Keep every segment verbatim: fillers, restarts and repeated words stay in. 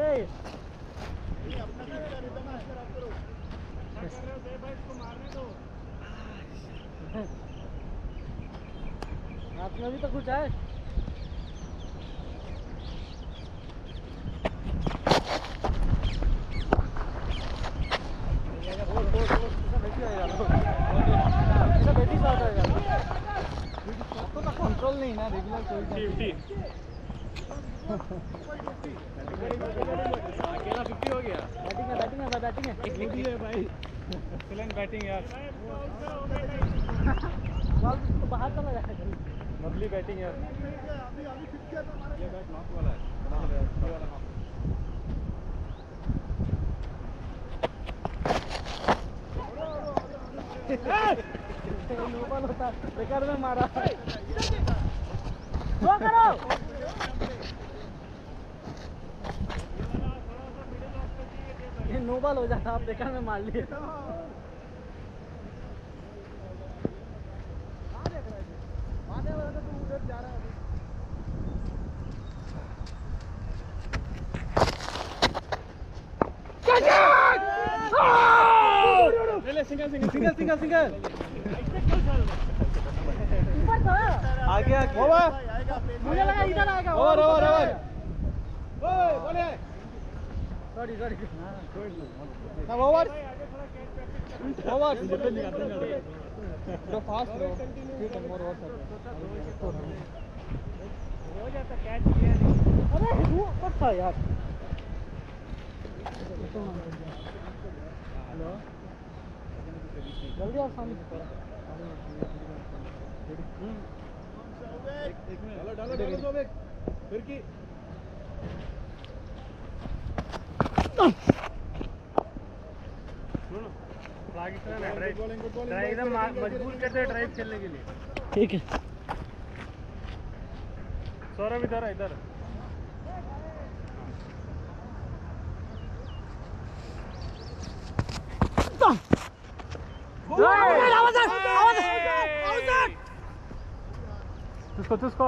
हाथ में भी तो कुछ है। कंट्रोल नहीं ना रेगुलर कोई अकेला फिफ्टी हो गया। बैटिंग है बैटिंग है बैटिंग है है भाई। एक्सीलेंट बैटिंग यार। बॉल तो बाहर चला जाएगा। लवली बैटिंग यार। ये बैट नॉक वाला है। ये वाला नॉक। नो बॉल होता बेकार में मारा। थ्रो करो। ये नो बॉल हो जाता, आप बेकार में मार लिए। Single single single single single ऊपर था। आगे आगे ओवर। मुझे लगा इधर आएगा। Over over over. ओए बोले सॉरी सॉरी। ना ओवर ओवर जितने निकालते हैं थोड़ा फास्ट रहो। फिर वन मोर ओवर हो जाता। कैच किया नहीं। अरे वो कब था यार। हेलो जल्दी आप सामने एक मिनट डालो डालो डालो दो बैक फिर की सुनो फ्लैग इतना ना ड्राइव ड्राइव एकदम मजबूर करते हैं ड्राइव खेलने के लिए। ठीक है सौरभ इधर है इधर। तुझको तुझको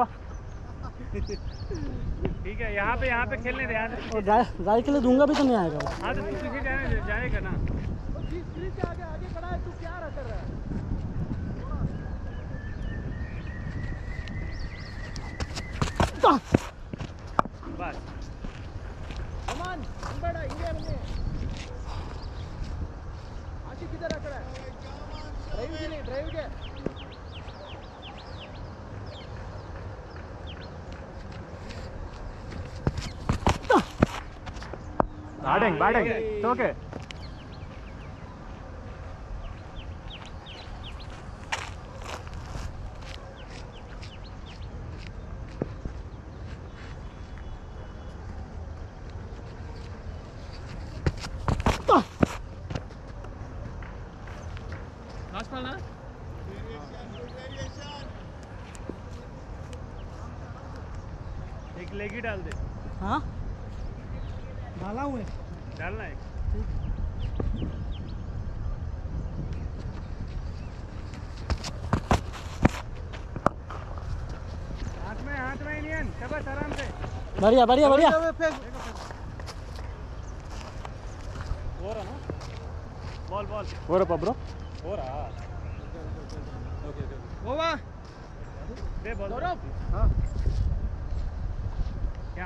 ठीक है। यहाँ पे यहाँ पे खेलने दे। और राय के लिए दूंगा भी तो नहीं आएगा। हाँ तो पीछे जाने जाएगा ना। आगे आगे खड़ा है तू क्या कर रहा है। बस अमन बड़ा इंडिया में आशिक किधर रख रहा है। ड्राइव के लिए ड्राइव के batting batting it's okay. Last ball ना एक लेग ही डाल दे। हाँ डाला हुआ है। डालना है हाथ में हाथ में इंडियन शाबाश आराम से। बढ़िया बढ़िया बढ़िया। हो रहा ना बॉल बॉल हो रहा ब्रो हो रहा। ओके ओके ओवर दे बॉल गौरव। हां क्या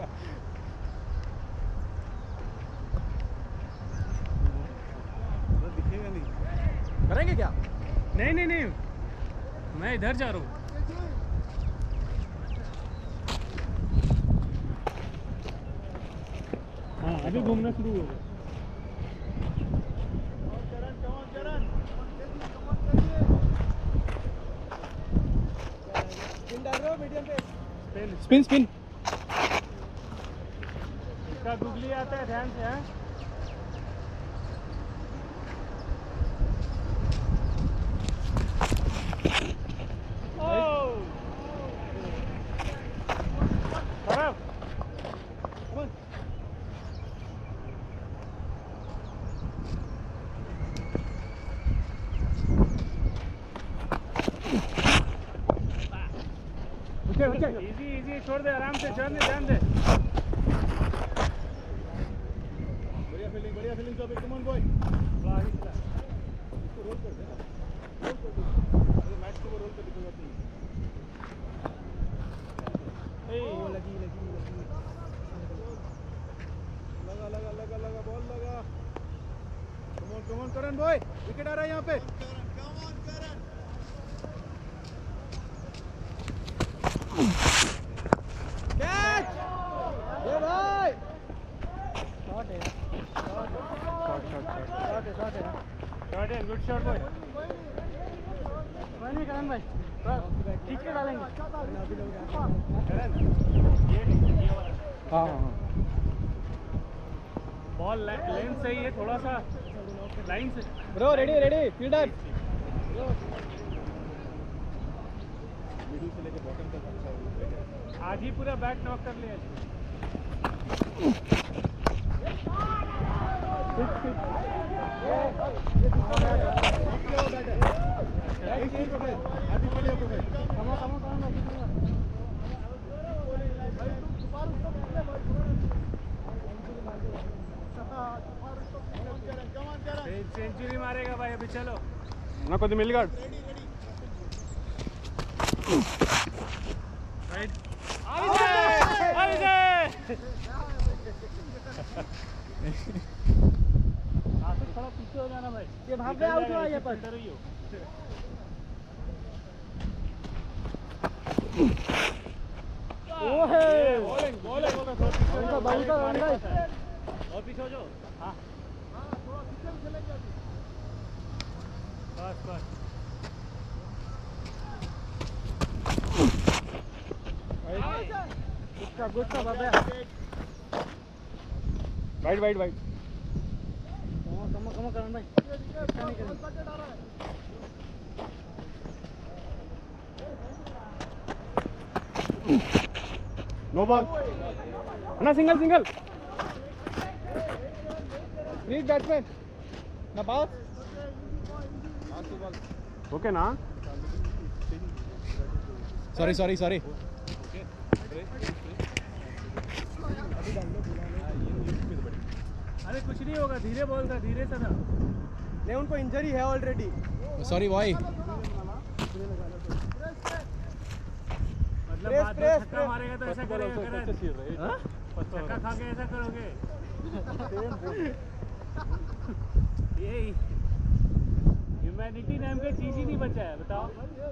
दिखेगा नहीं। करेंगे क्या। नहीं नहीं नहीं मैं इधर जा रहा हूँ। हाँ अभी घूमना शुरू हो गया। स्पिन स्पिन इसका गुगली आता है ध्यान से। हाँ इजी इजी छोड़ दे आराम से। छोड़ दे ध्यान दे। एक बढ़िया feeling shot come on boy इसको रोल कर दे ना रोल कर दे अरे मैच को रोल कर दे कोई बात नहीं ए वो लगी लगी लगी लगा लगा लगा लगा बॉल लगा come on come on Karan boy wicket आ रहा है यहां पे कम ऑन करण कैच ये भाई शॉट है शॉट शॉट शॉट शॉट है शॉट है शॉट है गुड शॉट बॉय नहीं करण भाई ठीक से डालेंगे करण ये ये वाला हां हां बॉल लेंथ सही है थोड़ा सा लाइन से bro ready ready fielder middle से लेके बॉटम तक आज ही पूरा बैट नॉक कर लिया सेंचुरी मारेगा भाई अभी चलो ना कोई मिल गया राइट आविदे आविदे आगे थोड़ा पीछे हो जाना भाई ये भाग गया आउट हुआ ये पर इधर ही हो ओहे बॉलिंग बॉलिंग उनका बाउंसर अंदर और पीछे हो जाओ हां हां थोड़ा पीछे भी चलेंगे बस बस गुड गुड सा बाबा wide wide wide come come Karan भाई नो बॉल ना सिंगल सिंगल रीड बैट्समैन ना बाउंस ओके ना सॉरी सॉरी सॉरी अरे कुछ नहीं होगा धीरे बॉल था धीरे से ना नहीं उनको इंजरी है ऑलरेडी सॉरी भाई मतलब प्रेस, बाद में प्रेस, छक्का प्रेस। मारेगा तो ऐसा करेगा करण छक्का खा के ऐसा करोगे ये ह्यूमैनिटी नाम का चीज ही नहीं बचा है बताओ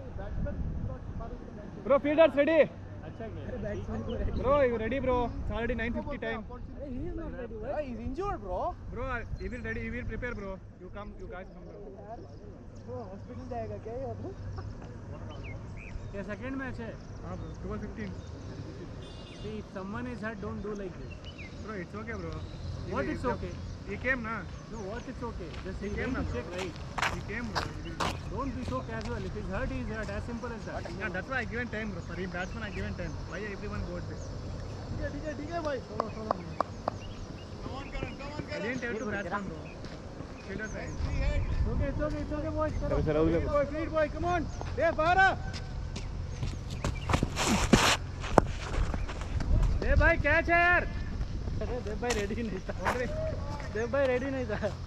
ब्रो फील्डर्स रेडी अच्छा क्या bro you ready bro it's already nine fifty time he is not ready bro he is injured bro bro he will ready he will prepare bro you come you guys come bro bro hospital जाएगा क्या ये अब ये second match है हां bro twelve fifteen see if someone is hurt don't do like this bro it's okay bro what it's okay he came na no what it's okay just He he came came to na, check bro. right he came bro he will... don't be so casual if he's hurt he's hurt as simple as that yeah that's why I given time bro for him batsman I given time why everyone goes there ठीक है ठीक है ठीक है भाई चलो चलो come on Karan come on Karan I didn't have to batsman bro fielder side okay it's okay it's okay boys चलो sir Rahul boy fleet boy come on दे बारा दे भाई कैच है यार अरे देव भाई रेडी नहीं था देव भाई रेडी नहीं था